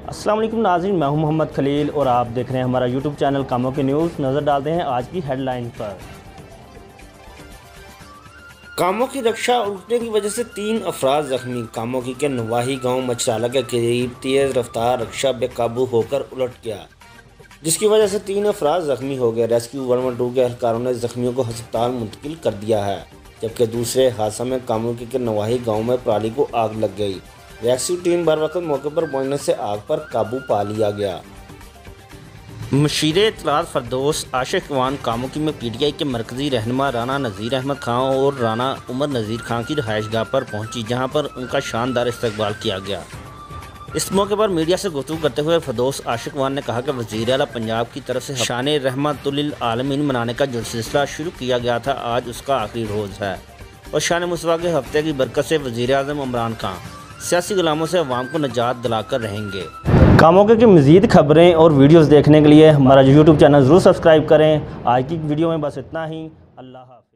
अस्सलाम वालेकुम नाज़रीन, मैं हूं मोहम्मद खलील और आप देख रहे हैं हमारा यूट्यूब चैनल कामों की न्यूज़। नज़र डालते हैं आज की हेडलाइन पर। कामों की रक्षा उल्टने की वजह से 3 अफराद जख्मी। कामोकी के नवाही गांव मचराला के करीब तेज़ रफ्तार रक्षा बेकाबू होकर उलट गया, जिसकी वजह से 3 अफराद जख्मी हो गए। रेस्क्यू 112 के एहलकारों ने जख्मियों को अस्पताल मुंतकिल कर दिया है, जबकि दूसरे हादसा में कामोकी के नवाही गांव में पराली को आग लग गई। रेस्क्यू टीम बर वक्त मौके पर पहुंचने से आग पर काबू पा लिया गया। मशीर इत्तलात फरदौस आशिक वान कामोकी में PTI के मरकज़ी रहनुमा राना नज़ीर अहमद खां और राना उमर नज़ीर खां की रहायशगाह पर पहुंची, जहां पर उनका शानदार इस्तकबाल किया गया। इस मौके पर मीडिया से गुफ्तगू करते हुए फरदौस आशिक वान ने कहा कि वज़ीर आला पंजाब की तरफ से शान रहमतुल आलमीन मनाने का जो सिलसिला शुरू किया गया था, आज उसका आखिरी रोज़ है और शान मुस्तफ़ा के हफ्ते की बरकत से वज़ीर आज़म इमरान खान सियासी गुलामों से अवाम को निजात दिलाकर रहेंगे। कामों की मज़ीद खबरें और वीडियोज़ देखने के लिए हमारा यूट्यूब चैनल ज़रूर सब्सक्राइब करें। आज की वीडियो में बस इतना ही। अल्लाह हाफ़िज़।